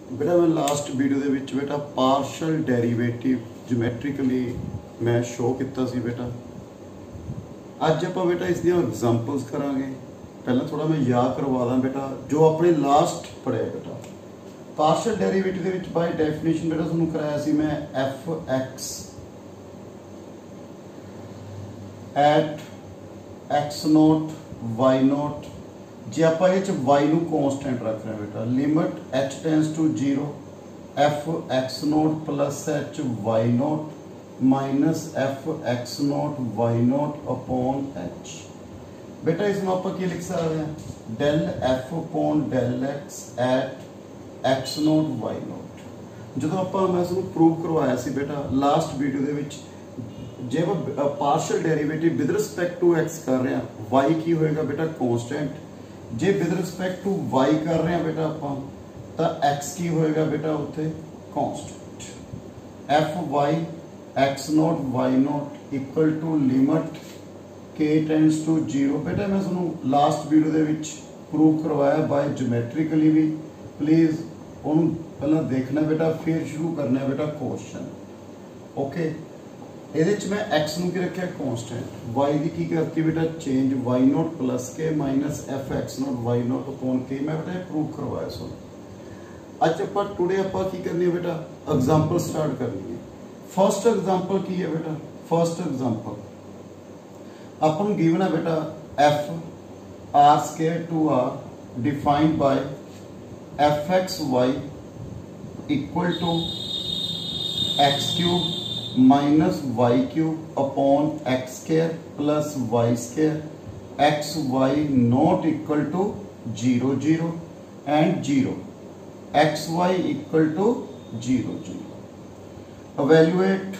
बेटा मैं last video ਦੇ ਵਿੱਚ बेटा पार्शल डेरीवेटिव ज्योमैट्रिकली मैं शो किया सी बेटा। ਅੱਜ ਆਪਾਂ बेटा इस ਦੀਆਂ एग्जांपल्स करांगे। पहला थोड़ा मैं याद करवा दा बेटा जो अपने लास्ट पढ़िया बेटा पार्शल डेरीवेटिव ਦੇ ਵਿੱਚ बाय डेफिनेशन बेटा ਤੁਹਾਨੂੰ कराया सी मैं f x at x naught y naught जे आप वाई नू कॉन्स्टेंट रख रहे हैं बेटा limit h tends to 0 f x naught plus h y naught minus f x naught y naught upon h. बेटा इसमें आप लिख सकते हैं del f upon del x at x naught y naught. जो आप मैं प्रूव करवाया सी बेटा लास्ट वीडियो के जे partial derivative with respect to x कर रहे हैं वाई की होएगा बेटा कॉन्स्टेंट, जे विद रिस्पेक्ट टू वाई कर रहे हैं बेटा आप एक्स की होएगा बेटा उत्थे constant. F y x naught y naught equal to limit k tends to 0। बेटा मैं तुहानू लास्ट वीडियो दे विच प्रूव करवाया बाय ज्योमैट्रिकली भी, प्लीज़ उन्होंने पहला देखना बेटा फिर शुरू करना है बेटा क्वेश्चन। ओके ये मैं एक्स नू की रखा कॉन्स्टेंट, वाई की करती बेटा change y naught plus k minus f x naught y naught upon k मैं बेटा प्रूव करवाया सो। अज आप टुडे आप करनी है बेटा एग्जाम्पल स्टार्ट करनी है। फर्स्ट एग्जाम्पल की है बेटा फर्स्ट एग्जाम्पल अपन गिवन है बेटा f r square to r defined by f x y equal to x cube minus y cube upon x square plus y square x y not equal to 0 0 and 0 x y equal to 0 0। evaluate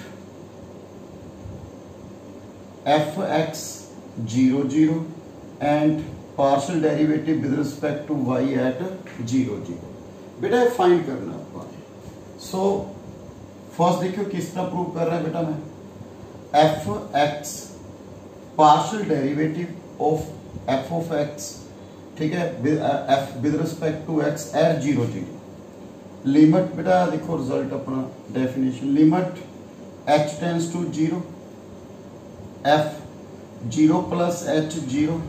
f x 0 0 and partial derivative with respect to y at 0 0। बेटा find करना so first देखियो किस तरह prove कर रहा है बेटा मैं f x partial derivative of f of x, ठीक है, f with respect to x at 0 0। Limit बेटा देखो रिजल्ट अपना definition limit h tends to 0 f 0 plus h 0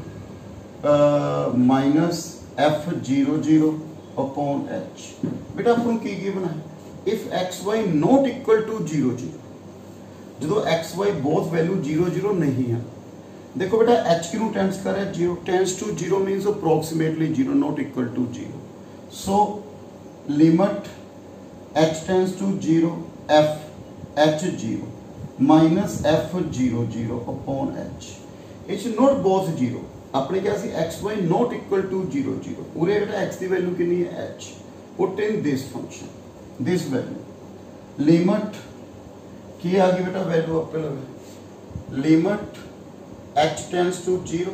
minus f 0 0 upon h. बेटा अपन की गिवन है if x y not equal to 0 0 जो एक्स वाई बोथ वैल्यू 0 0 नहीं है। देखो बेटा एच क्यू टेंस कर है 0 tends to 0 means approximately 0 not equal to 0। So limit h tends to 0 f h 0 minus f 0 0 upon h. It's not both 0 अपने क्या सी x y not equal to 0 0 उरे बेटा एक्स की वैल्यू कितनी है h put in this function this value limit की आ गई बेटा वैल्यू आपके लगे limit h tends to 0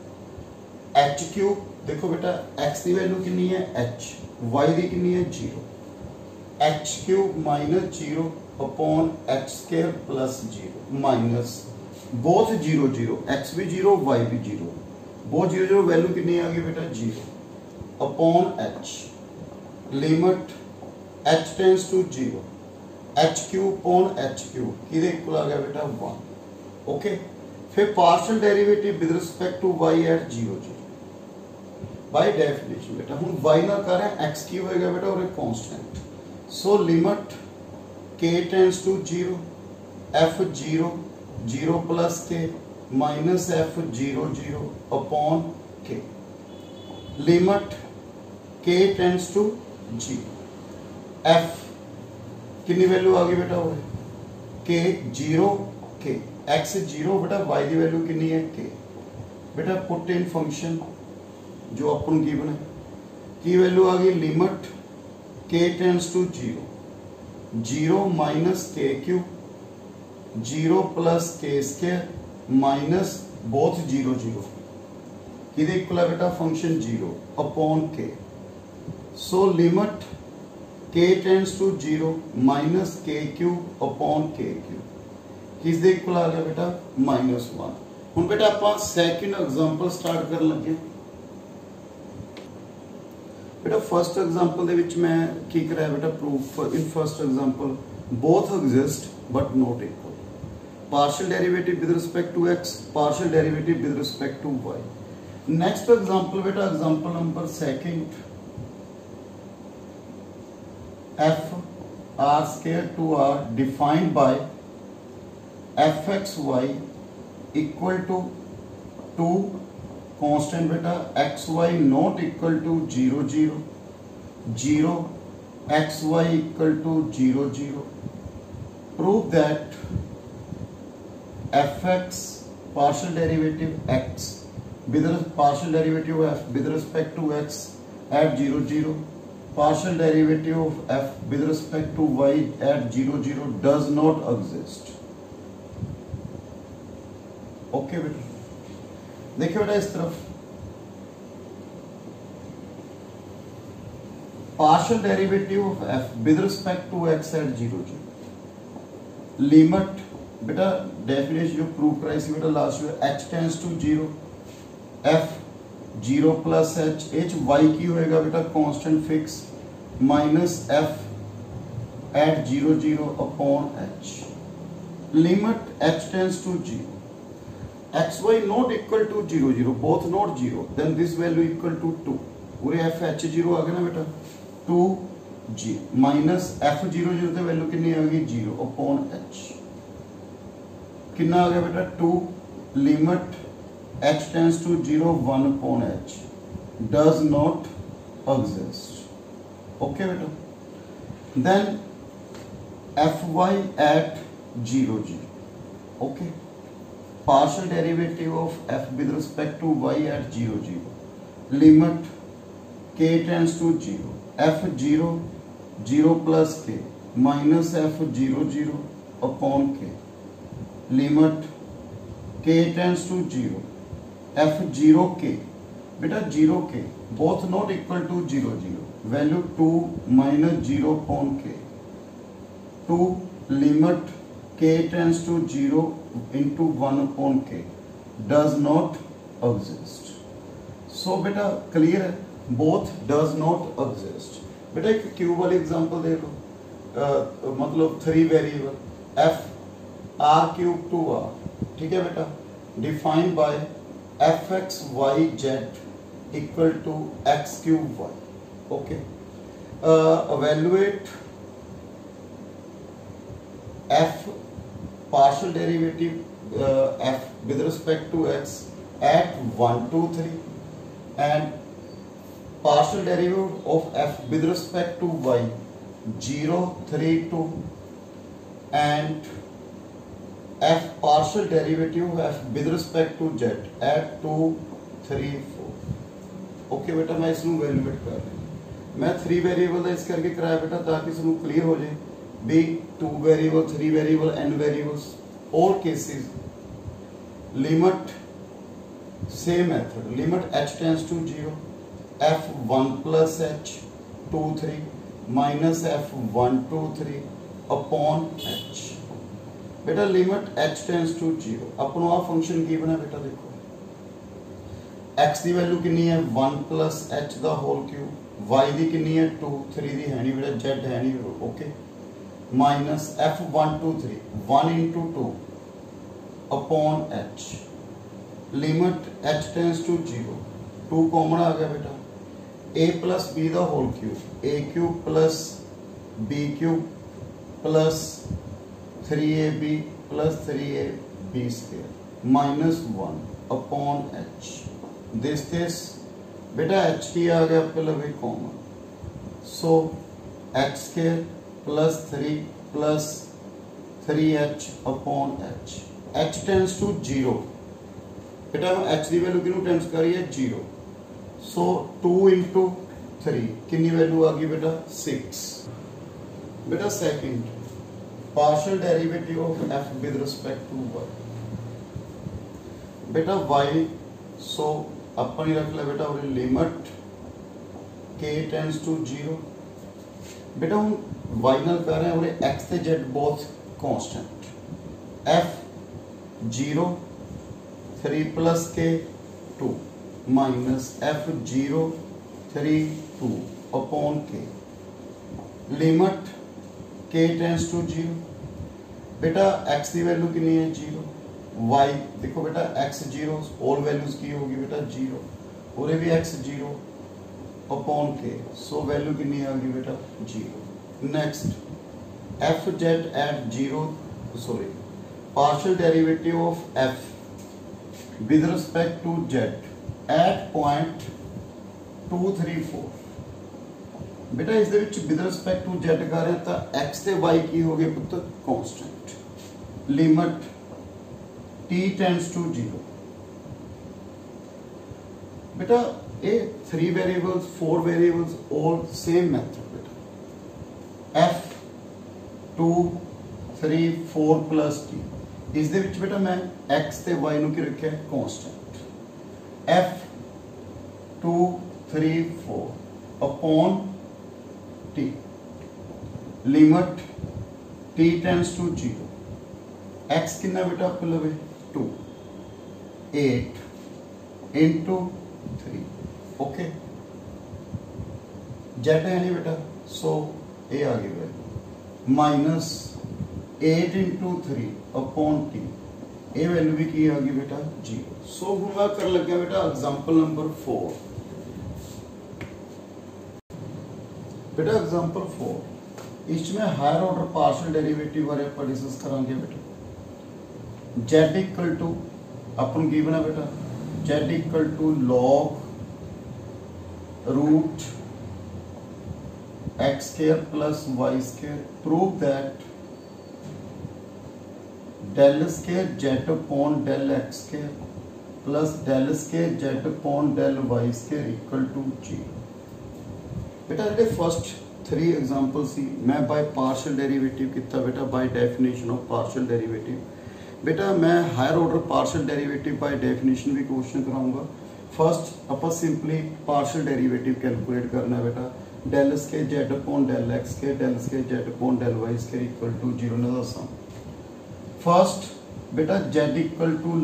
h cube देखो बेटा एक्स की वैल्यू कितनी है एच वाई की कितनी है 0 h cube minus 0 upon h square plus 0 minus both 0 0 x भी 0 वाई भी 0 बोथ 0 0 वैल्यू कितनी आ गई बेटा 0 upon h limit h tends to 0 h cube on h cube किधे इक्वल आ गया बेटा 1। ओके फिर partial derivative with respect to y at 0 0 by definition बेटा हम वाई ना कर रहे हैं एक्स की होएगा बेटा और एक constant. So limit k tends to 0 f 0 0 plus k minus f 0 0 upon k limit k tends to 0 f कितनी वैल्यू आ गई बेटा वो के 0 के एक्स 0 बेटा वाई की वैल्यू कितनी है के। बेटा पुट इन फंक्शन जो अपन गिवन है की वैल्यू आ गई limit k tends to 0 0 minus k cube 0 plus k square minus both 0 0 किधे इक्वल है बेटा function 0 upon k. So limit k tends to 0 minus k cube upon k cube किस दे इक्वल आ गया बेटा -1। हुण बेटा आप सेकंड एग्जांपल स्टार्ट कर लगे। बेटा फर्स्ट एग्जांपल दे विच मैं की कराया बेटा proof in first example both exist but not equal partial derivative with respect to x partial derivative with respect to y next example बेटा example number second f r square to r defined by fxy equal to 2 constant beta xy not equal to 0 0 0 xy equal to 0 0 prove that fx partial derivative x with partial derivative of f with respect to x at 0 0 partial derivative of f with respect to y at 0 0 does not exist. Okay बेटा देखिए बेटा इस तरफ partial derivative of f with respect to x at 0 0 limit बेटा definition जो prove कराई सी बेटा लास्ट में h tends to 0 f 0 plus h h y की होएगा बेटा constant fix minus f at 0 0 upon h limit h tends to 0 xy not equal to 0 0 both not 0 then this value equal to 2 पूरे f h 0 आ गया ना बेटा 2 g minus f 0 0 ते value कितनी आ गई 0 अपॉन h कितना आ गया बेटा 2 limit h tends to 0 1 upon h does not exist okay बेटा then fy at 0 0 okay partial derivative of f with respect to y at 0 0 limit k tends to 0 f 0 0 plus k minus f 0 0 upon k limit k tends to 0 f 0 k beta 0 k both not equal to 0 0 value 2 minus 0 upon k 2 limit k tends to 0 into 1 upon k does not exist. So बेटा clear है both does not exist. बेटा एक cube वाली example देखो मतलब 3 variable f r cube to r ठीक है बेटा defined by fx y z equal to x cube y okay evaluate f partial derivative f with respect to x at 1 2 3 and partial derivative of f with respect to y 0 3 2 and f partial derivative of f with respect to z at 2 3 4 okay बेटा मैं इसमें valuate कर रहा हूं मैं 3 variable का इस करके कराया बेटा ताकि इसमें क्लियर हो जाए be 2 variable 3 variable n variables all cases limit same method limit h tends to 0 f 1 plus h 2 3 minus f 1 2 3 upon h बेटा लिमिट h tends to 0 अपन आ फंक्शन की बना बेटा देखो x दी वैल्यू कितनी है 1 plus h दा होल क्यूब y दी कितनी है 2 3 दी है नहीं बेटा z है नहीं okay minus f 1 2 3 1 into 2 upon h limit h tends to 0 2 common आ गया बेटा a plus b दा whole cube a cube plus b cube plus 3ab plus 3ab square minus 1 upon h this बेटा h की आ गया आपके लगे common so x square plus 3 plus 3h upon h h tends to 0 बेटा हम h की वैल्यू कितनी टेंड्स कर रही है 0 so 2 into 3 कितनी वैल्यू आ गई बेटा 6 बेटा second partial derivative of f with respect to y बेटा y so अपन ही रख ले बेटा और लिमिट k tends to 0 बेटा हम y नाल कर रहे हैं और x ते z बोथ constant f 0 3 plus k 2 minus f 0 3 2 upon k limit k tends to 0। बेटा x की वैल्यू कितनी है 0, y देखो बेटा x 0 ऑल वैल्यूज की होगी बेटा 0 और ये भी x 0 upon k, so value कितनी आ गई बेटा 0। Next f z at 0 sorry partial derivative of f with respect to z at point 234। बेटा इस with respect to z कर रहे हैं तो x ਤੇ y की हो गए पुत्र constant limit t tends to 0। बेटा ये 3 variables 4 variables all same method बेटा f 2 3 4 plus t इस दे विच बेटा मैं x ਤੇ y ਨੂੰ ਕੀ ਰੱਖਿਆ constant f 2 3 4 upon t limit t tends to 0 x कितना बेटा आपको लगे 2 8 into 3 ओके z है नहीं बेटा सो ये आ गई वैल्यू माइनस 8 into 3 अपॉन t ये वैल्यू भी की आ गई बेटा 0। सो हम कर लगे बेटा एग्जांपल नंबर 4। बेटा एग्जांपल 4 इसमें हायर ऑर्डर पार्शियल डेरिवेटिव बारे पर डिस्कस करांगे बेटा। z इक्वल टू अपन की बना बेटा z equal to log root x square plus y square prove that del square z upon del x square plus del square z upon del y square equal to 0। बेटा जेडे first 3 example सी मैं by partial derivative किया बेटा by definition of partial derivative. बेटा मैं higher order partial derivative by definition भी question कराऊंगा। First अपन सिंपली पार्शियल डेरिवेटिव कैलकुलेट करना है बेटा del square z upon del x square del square z upon del y square equal to 0 ना दसा। फर्स्ट बेटा z equal to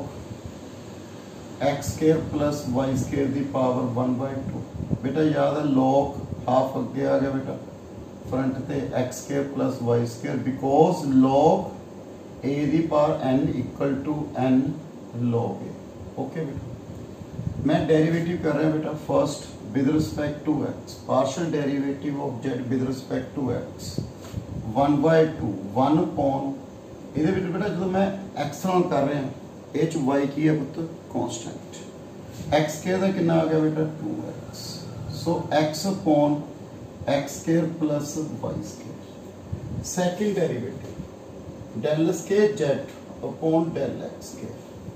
log x square plus y square दी power 1/2। बेटा याद है log हाफ अगे आ गया बेटा फ्रंट ते x square plus y square because log a दी power n equal to n log a। Okay बेटा मैं डेरिवेटिव कर रहा हूं बेटा first with respect to x partial derivative of z with respect to x 1/2 1 upon ਇਹਦੇ ਵਿੱਚ बेटा जो मैं x ਨਾਲ कर रहा ਹਾਂ ਇਹ ਚ y ਕੀ ਹੈ ਪੁੱਤ कांस्टेंट x स्क्वायर ਦਾ ਕਿੰਨਾ ਆ ਗਿਆ बेटा 2x so x upon x square plus y square। Second derivative del square z upon del x square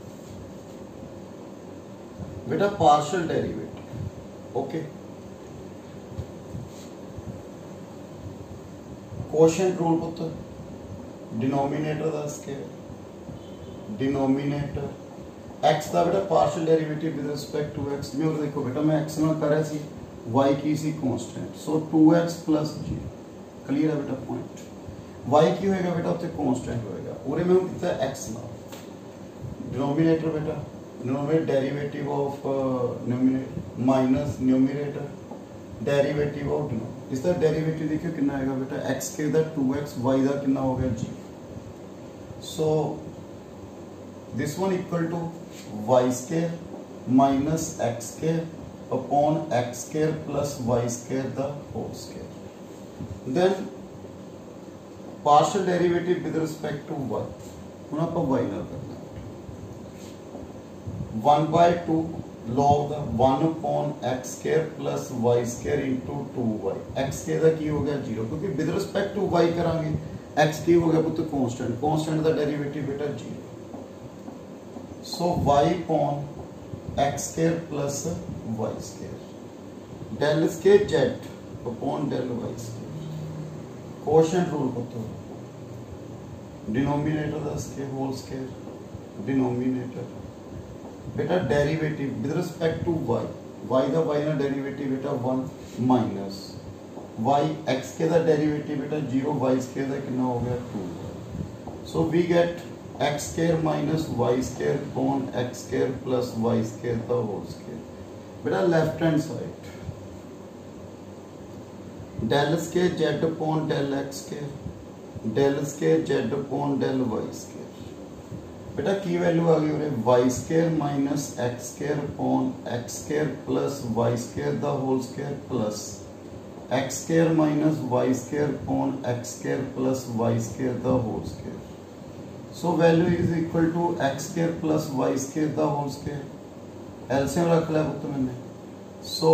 बेटा partial derivative okay quotient rule पुत्र डिनोमिनेटर का स्क्वायर डिनोमिनेटर x का बेटा partial derivative with respect to x में और देखो बेटा मैं x ना कर रहा सी y की सी constant so 2x plus 0 clear है बेटा पॉइंट y की होएगा बेटा उत्ते कांस्टेंट होएगा और मैं कितना x ना डिनोमिनेटर बेटा denominator derivative of numerator minus numerator derivative of denominator इसका डेरिवेटिव देखियो कितना आएगा बेटा x के दा 2x y दा कितना हो गया 0। so this one equal to y square minus x square upon x square plus y square the whole square। then partial derivative with respect to y ਹੁਣ ਆਪਾਂ y ਨਾਲ ਕਰਨਾ 1/2 log the 1 upon x square plus y square into 2y x square ਦਾ ਕੀ ਹੋ ਗਿਆ 0 क्योंकि with respect to y करांगे x की हो गया पुत्र कांस्टेंट कांस्टेंट का डेरिवेटिव बेटा 0 so y upon x square plus y square del square z upon del y square quotient rule पुत्र डिनोमिनेटर का स्क्वायर होल स्क्वायर डिनोमिनेटर बेटा derivative with respect to y y का y ना derivative बेटा 1 minus y x के दा derivative बेटा 0 y square दा कितना हो गया 2 so we get x square minus y square upon x square plus y square the whole square बेटा left hand side del square z upon del x square del square z upon del y square. बेटा की value आ गई उरे y square minus x square upon x square plus y square the whole square plus x square minus y square upon x square plus y square the whole square. So value is equal to x square plus y square the whole square. LCM रख लिया पुत्र मैंने। So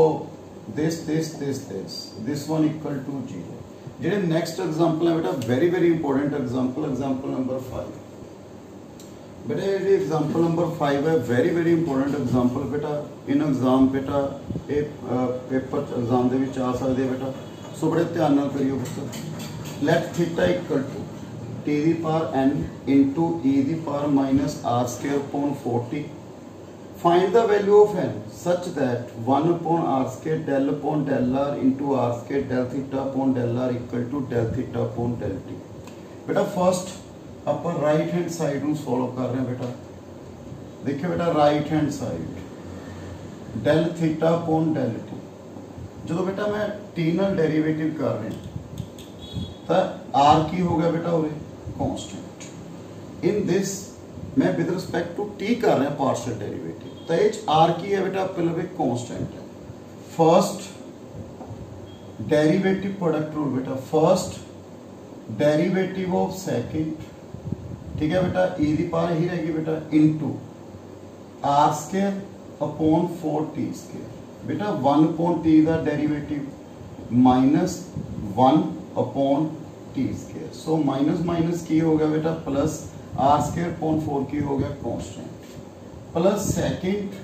this one equal to 0। जेडे next example है बेटा very very important example number 5। बेटा ये example number 5 है वेरी वेरी इंपॉर्टेंट एग्जांपल बेटा इन एग्जाम बेटा ये पेपर एग्जाम दे विच आ सकदे बेटा। सो बड़े ध्यान नाल करियो पुत्र। Let theta equal to t the power n into e the power minus r square upon 40। Find the value of n such that 1 upon r square del upon del r into r square del theta upon del r equal to del theta upon del t। बेटा first अपन right hand side ਨੂੰ solve कर रहे हैं बेटा। देखिए बेटा right hand side del theta upon del t. जो बेटा मैं टी नाल डेरिवेटिव कर रहे हैं तो आर की हो गया बेटा उरे कांस्टेंट। इन दिस मैं विद रिस्पेक्ट टू टी कर रहे हैं पार्शियल डेरिवेटिव तो ये आर की है बेटा पहले कांस्टेंट है। फर्स्ट डेरिवेटिव प्रोडक्ट रूल बेटा फर्स्ट डेरिवेटिव ऑफ सेकंड ठीक है बेटा e दी पावर ही रहेगी बेटा into r square upon 4t square. बेटा 1 अपॉन t का derivative minus 1 upon t square. So minus minus की हो गया बेटा प्लस r स्क्वायर अपॉन 4 की हो गया constant plus second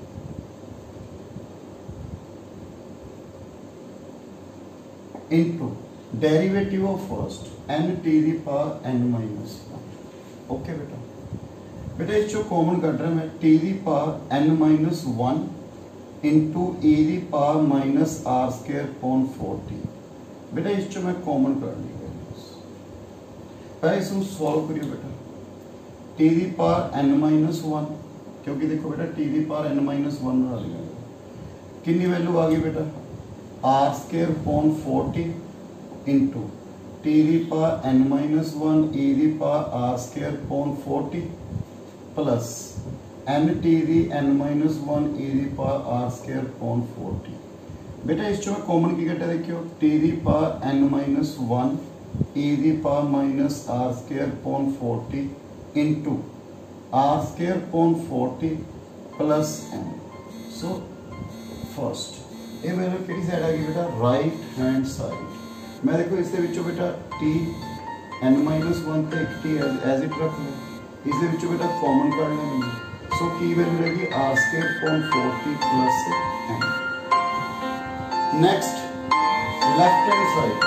into derivative of first n t the power n minus 1। Okay बेटा बेटा इसको कॉमन कर रहा मैं t the power n minus 1 into e the power minus r square upon 40। बेटा इसको मैं कॉमन कर लिया पहले इसको सॉल्व करियो बेटा t the power n minus 1 क्योंकि देखो बेटा t the power n minus 1 बना लिया कितनी वैल्यू आ गई बेटा r square upon 40 into t the power n minus 1 e the power r square upon 40 plus n t the n minus 1 e the power r square upon 40। बेटा इसको मैं common की कटा देखियो t the power n minus 1 e the power minus r square upon 40 into r square upon 40 plus n। So first ये मेरे किस side आ गई बेटा राइट हैंड साइड। मैं देखो इसके विचों बेटा टी n माइनस 1 ਤੇ टी एज इट रख ले इसके विचों बेटा कॉमन कर लेंगे। सो की वैल्यू रहेगी r square upon 40 plus n। Next left hand side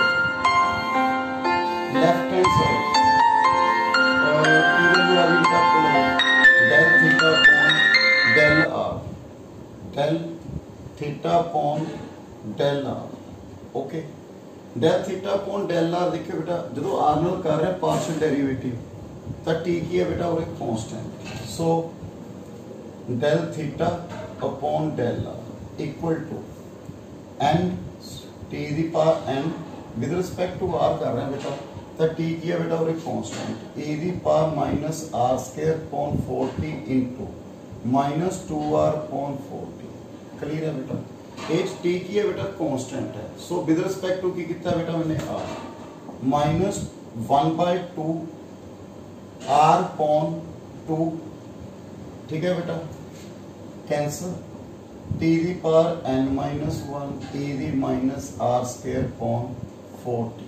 की वैल्यू आ गई बेटा del theta upon del r del theta upon del r। Okay del theta upon del r देखिए बेटा जो आर नाल कर रहे हैं पार्शियल डेरिवेटिव तो टी की है बेटा और constant. So del theta upon del r equal to n t the power n with respect to r कर रहे हैं बेटा तो टी की है बेटा और constant e the power minus r square upon 40 into minus 2r upon 40। Clear है बेटा एच टी की है बेटा कांस्टेंट है। सो विद रिस्पेक्ट टू की कितना बेटा मैंने r माइनस 1/2 r अपॉन 2 ठीक है बेटा cancel t the power n minus 1 e the minus r square upon 40।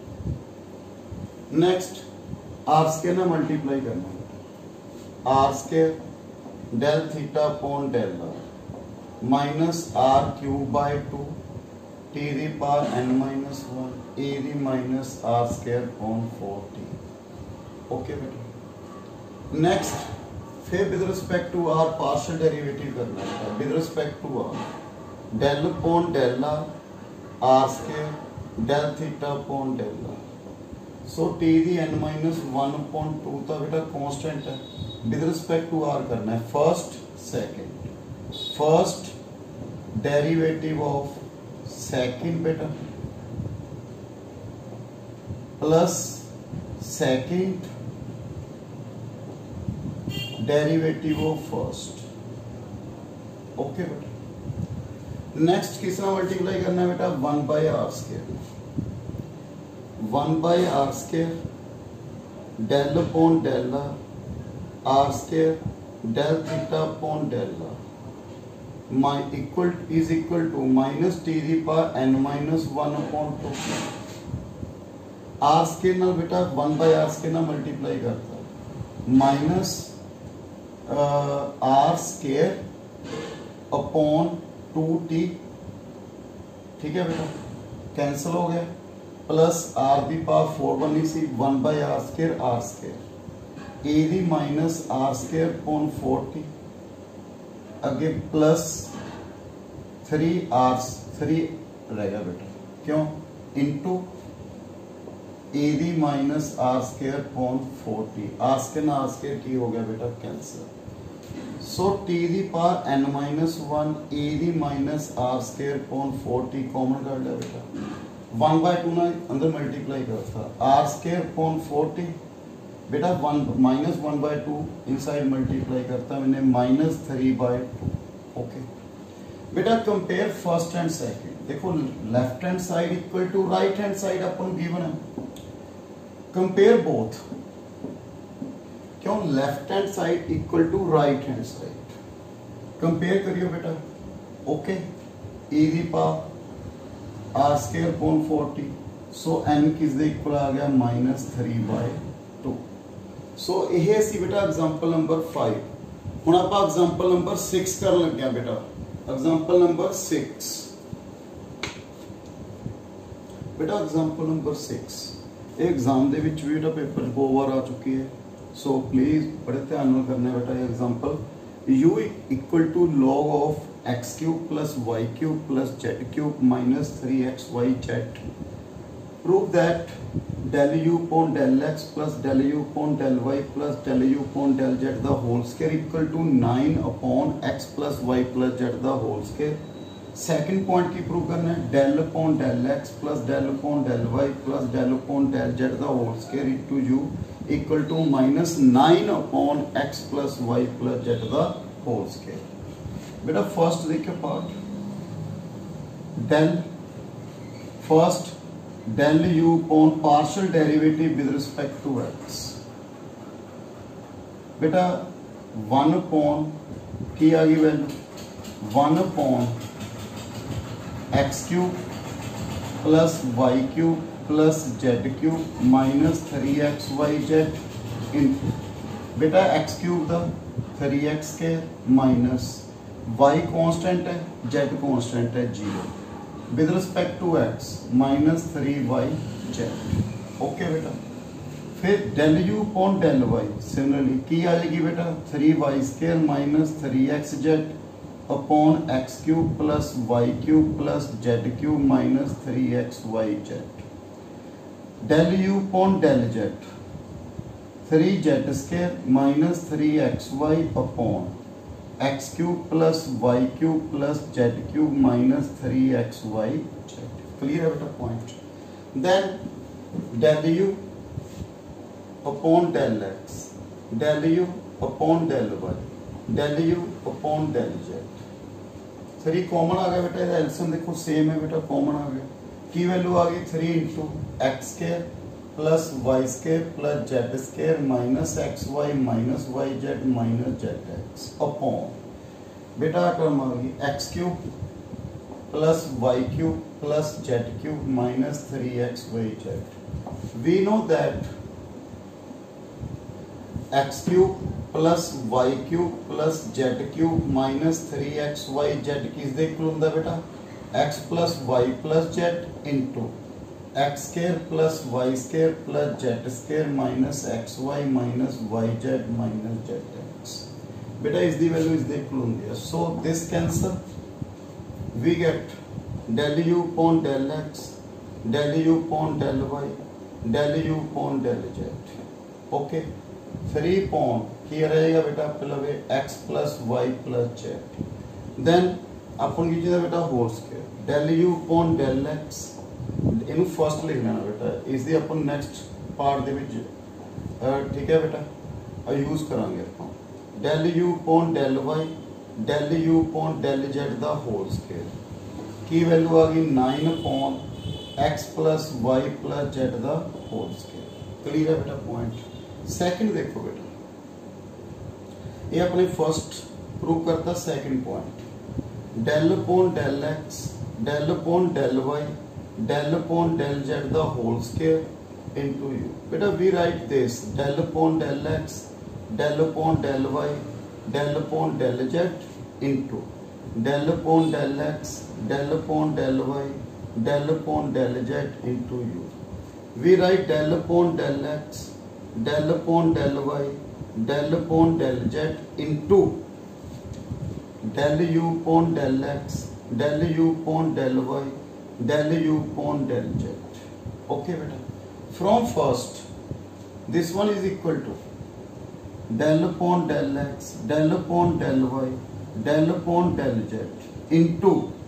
Next r square ना मल्टीप्लाई करना बेटा r square del theta upon del r minus r cube by 2 t the power n minus 1 a the minus r square upon 40। Okay बेटा next फिर with respect to r partial derivative करना है with respect to r del upon del are square del theta upon del r. So t the n minus 1 upon 2 तो बेटा constant है with respect to r करना है first second first derivative of second बेटा plus second derivative of first. Okay बेटा, next किसका multiply करना है बेटा, 1/r², 1/r² del upon del r² del theta upon del is equal to minus t the power n-1 upon 2। r² ना बेटा 1/r² ना multiply करता है, माइनस r² अपॉन 2t, ठीक है बेटा, कैंसिल हो गया, प्लस r दी पावर 4 बनी सी 1/r² r², a the minus r² upon 4t, आगे प्लस 3r3 रहेगा बेटा, क्यों, into a the minus r² upon 4t, r² ना r² t हो गया बेटा cancel. So t the power n-1 a the minus r² upon 4t common कर लिया बेटा, 1/2 ना अंदर मल्टीप्लाई करता, r² अपॉन 4t बेटा 1/2 इनसाइड मल्टीप्लाई करता, मैंने -3/2। ओके बेटा, कंपेयर फर्स्ट एंड सेकंड, देखो left hand side equal to right hand side अपन गिवन है, कंपेयर बोथ, क्यों, left hand side equal to right hand side, compare करियो बेटा। Okay, a the power r² upon 40, so n किस दे equal आ गया -3/2। सो यह सी बेटा एग्जांपल नंबर 5। हुण आपां एग्जांपल नंबर 6 करन लगे बेटा, एग्जांपल नंबर 6 बेटा, एग्जांपल नंबर 6 एग्जाम दे विच भी बेटा पेपर 2 बार आ चुकी है, सो प्लीज बड़े ध्यान नाल करना है बेटा। ये example u equal to log of x³ plus y³ plus z³ minus 3xyz, prove that del u upon del x plus del u upon del y plus del u upon del z the whole square equal to 9 upon x plus y plus z the whole square। Second point की prove करना है, del upon del x plus del upon del y plus del upon del z the whole square into u equal to -9 upon x plus y plus z the whole square। बेटा first देखिए part, del first del u upon partial derivative with respect to x, बेटा 1 upon की आ गई value 1 upon x³ plus y³ plus z³ minus 3xyz into बेटा x³ का 3x² minus y constant है, z constant है 0 with respect to x minus 3yz। Okay बेटा, फिर del u upon del y similarly की आ जाएगी बेटा 3y² minus 3xz upon x³ plus y³ plus z³ minus 3xyz। del u upon del z 3z² minus 3xy upon x³ plus y³ plus z³ minus 3xyz। Clear है बेटा point. Then del u upon del x, del u upon del y, del u upon del z। 3 common आ गया बेटा, इसका LCM देखो same है बेटा, common आ गया, की वैल्यू आ गई 3 into x² plus y² plus z² minus xy minus yz minus zx upon बेटा टर्म आ गई x³ plus y³ plus z³ minus 3xyz। We know that x³ plus y³ plus z³ minus 3xyz किस दे equal होंदा बेटा, x plus y plus z into x² plus y² plus z² minus xy minus yz minus zx। बेटा इस दी value इस दे equal होंदी है, so this cancel, we get del u upon del x, del u upon del y, del u upon del z। ओके, 3 upon की रहेगा बेटा पहले x plus y plus z, then अपन की चीज बेटा whole square del u upon del x ਇਹਨੂੰ ਫਸਟ ਲਿਖ ਲੈਣਾ ਬੇਟਾ, ਇਸ ਦੀ ਆਪਾਂ ਨੈਕਸਟ ਪਾਰਟ ਦੇ ਵਿੱਚ ਠੀਕ ਹੈ ਬੇਟਾ ਯੂਜ਼ ਕਰਾਂਗੇ ਆਪਾਂ del u upon del y del u upon del z the whole square ਕੀ ਵੈਲਿਊ ਆ ਗਈ 9 upon x plus y plus z the whole square. Clear ਹੈ ਬੇਟਾ ਪੁਆਇੰਟ। ਸੈਕਿੰਡ ਦੇਖੋ ਬੇਟਾ, ਇਹ ਆਪਣੇ ਫਸਟ प्रूव करता second point del upon del x del upon del y del upon del z the whole square into u। बेटा we write this del upon del x del upon del y del upon del z into del upon del x del upon del y del upon del z into u। we write del upon del x del upon del y del upon del z into del u upon del x del u upon del y del u upon del z। okay beta, from first this one is equal to del upon del x del upon del y del upon del z into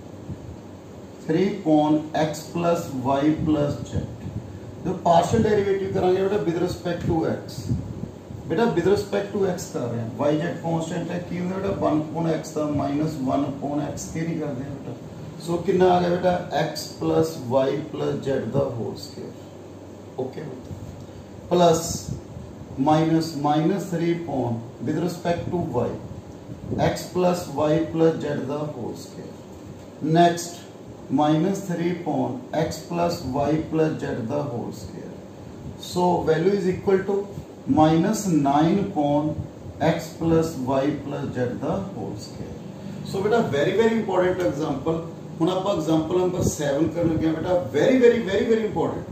3 upon x plus y plus z। जो partial derivative कराएंगे बेटा with respect to x, बेटा with respect to x कर रहे हैं, y z constant है की होगा बेटा 1 upon x का minus 1 upon x के नहीं करते हैं बेटा। सो कितना आ गया बेटा x plus y plus z the whole square. Okay बेटा plus minus minus 3 upon with respect to y x plus y plus z the whole square. Next minus 3 upon x plus y plus z the whole square. So value is equal to minus 9 upon x plus y plus z the whole square। so बेटा very very important example, ਹੁਣ ਆਪਾਂ example number 7 ਕਰਨ ਲੱਗੇ बेटा very very very very important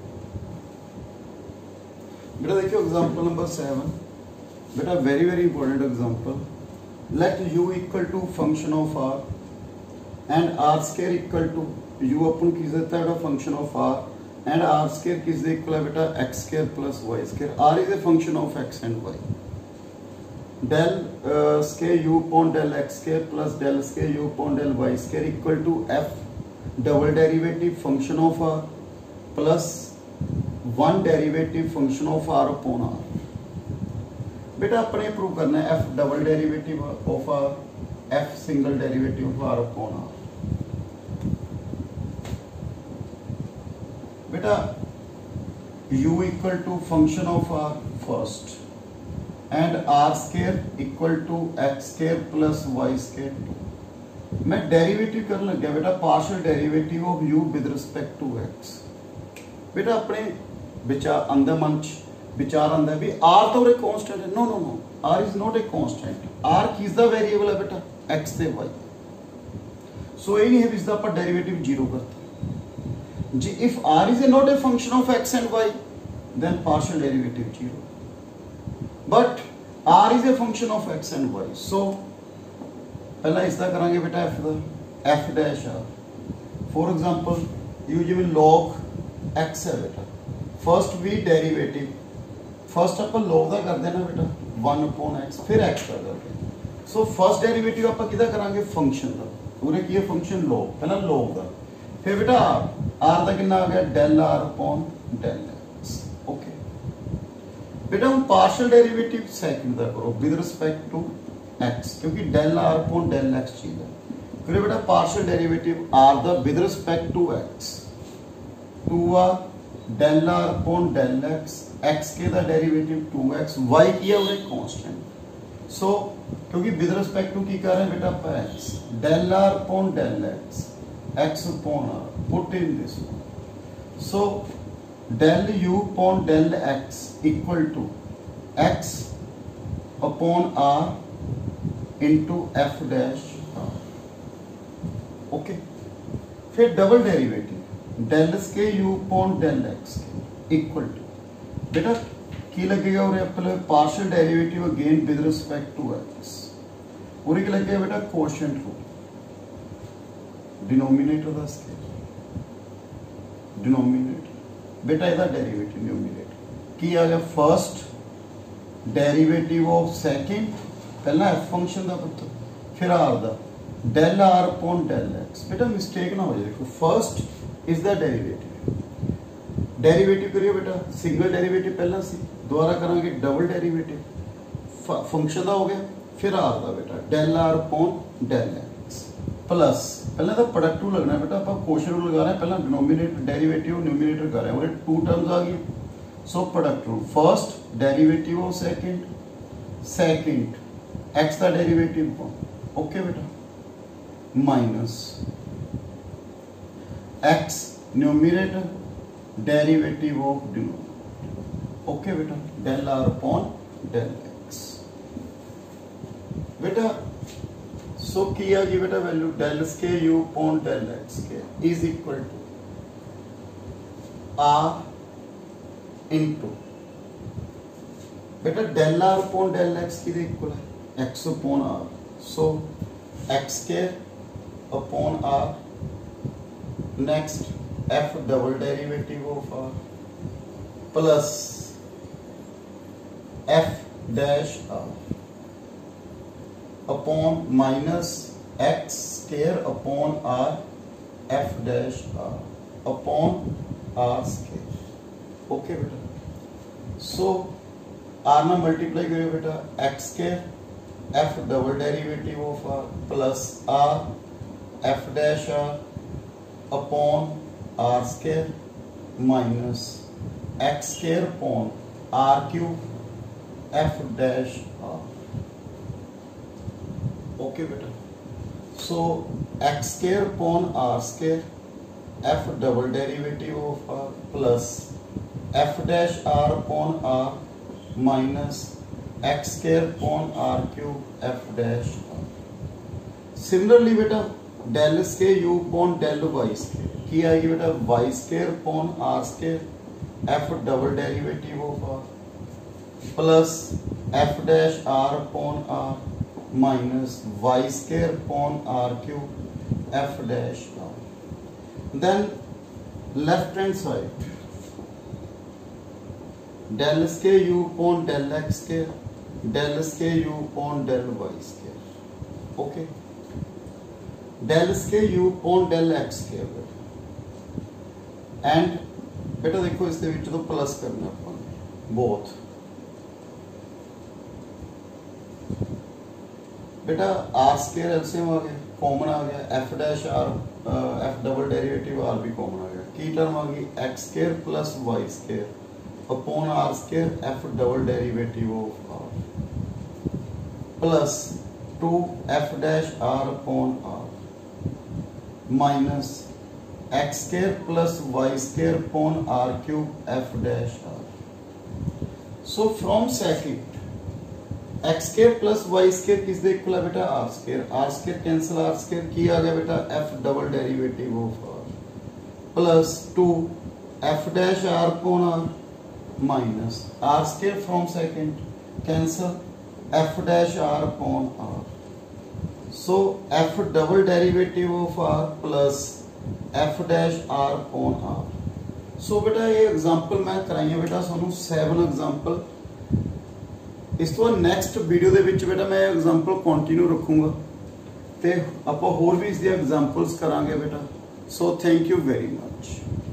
बेटा देखियो example number 7 बेटा very very important example। let u equal to function of r and r square equal to u अपन किस देता है function of r and r square किस दे इक्वल है बेटा x square plus y square। r is a function of x and y। del square u upon del x square plus del square u upon del y square equal to f double derivative function of r plus 1 derivative function of r upon r। बेटा अपने prove करना है f double derivative of r f single derivative of r upon r। बेटा u equal to function of r first and r square equal to x square plus y square। मैं derivative करने लग गया बेटा partial derivative of u with respect to x। बेटा अपने विचार अंदर मन विचार आंदा भी r तो एक कांस्टेंट है। No no no, r is not a constant. r किस दा वेरिएबल है बेटा x से y। सो ये नहीं है इसका पर डेरिवेटिव 0 करता जी। if r is not a function of x and y then partial derivative 0, but r is a function of x and y। so पहला इसका करांगे बेटा f दा f dash r। for example you जिवें log x है बेटा first we derivative first upon log दा कर देना बेटा 1 upon x फिर x का करते हैं। so first derivative अपन किदा करांगे फंक्शन दा, पूरे की फंक्शन log पहला log दा फिर बेटा r का कितना आ गया del r upon del x। Okay बेटा हम पार्शियल डेरिवेटिव सेकंड दा करो विद रिस्पेक्ट टू x क्योंकि del r upon del x चीज है। फिर बेटा पार्शियल डेरिवेटिव r दा with respect to x 2r del r upon del x x के दा डेरिवेटिव 2x y किया हुआ कांस्टेंट। सो क्योंकि विद रिस्पेक्ट टू की कर रहे हैं बेटा x del r upon del x x upon r put in this one। so del u upon del x equal to x upon r into f dash r। okay फिर double derivative del के u upon del x equal to बेटा की लगेगा और अपने partial derivative again with respect to x और क्या लगेगा बेटा कोशेंट रूल डिनोमिनेटर का स्केल डिनोमिनेटर बेटा ਇਹਦਾ डेरिवेटिव न्यूमरेटर की आ गया फर्स्ट डेरिवेटिव ऑफ सेकंड पहला f फंक्शन ਦਾ ਪੁੱਤ फिर r ਦਾ del r upon del x। बेटा मिस्टेक ना हो जाए देखो फर्स्ट इसका डेरीवेटिव। डेरीवेटिव करिए बेटा, सिंगल डेरीवेटिव पहला सी, दोबारा करांगे डबल डेरीवेटिव फंक्शन का हो गया, फिर आर का बेटा del r upon del x plus, पहले तो प्रोडक्ट टू लगना है बेटा, आप क्वेश्चन रूल लगा रहे हैं, पहला डिनोमिनेटर डेरीवेटिव न्यूमिनेटर कर रहे हैं, और टू टर्म्स आ गई, so product rule first derivative of second x का डेरीवेटिव ओके बेटा minus x numerator derivative of denominator okay बेटा del r upon del x बेटा। सो की आ गई बेटा value del square u upon del x square is equal to r into बेटा del r upon del x की equal है x upon r, so x square upon r, next f double derivative of r plus f dash r upon minus x square upon r f dash r upon r square okay बेटा। So r ना multiply करियो बेटा x square f double derivative of r plus r f dash r upon r square minus x square upon r cube f dash r okay बेटा। So x square upon r square f double derivative of r plus f dash r upon r minus x square upon r cube f dash r. Similarly बेटा del square u upon del y square की आएगी बेटा y square upon r square f double derivative of r plus f dash r upon r minus y square upon r cube f dash r. Then left hand side del square u upon del x square del square u upon del y square okay del square u upon del x square बेटा and बेटा देखो इसके विच तो plus करना अपन both बेटा r square LCM आ गया कॉमन आ गया f dash r f double derivative r भी कॉमन आ गया की टर्म आ गई x square plus y square upon r square f double derivative of r plus 2 f dash r upon r minus x square plus y square upon r cube f dash r. So from second x square plus y square किस दे equal है बेटा r square cancel r square की आ गया बेटा f double derivative of r plus 2 f dash r upon r minus r square from second cancel f dash r upon r. So f double derivative of r plus f dash r upon r. So बेटा ये example मैं कराई है बेटा सानू 7 example इस तो next video दे विच बेटा मैं एग्जांपल कंटिन्यू रखूंगा ते आपां होर भी इसदी एग्जांपल्स करांगे बेटा। So thank you very much.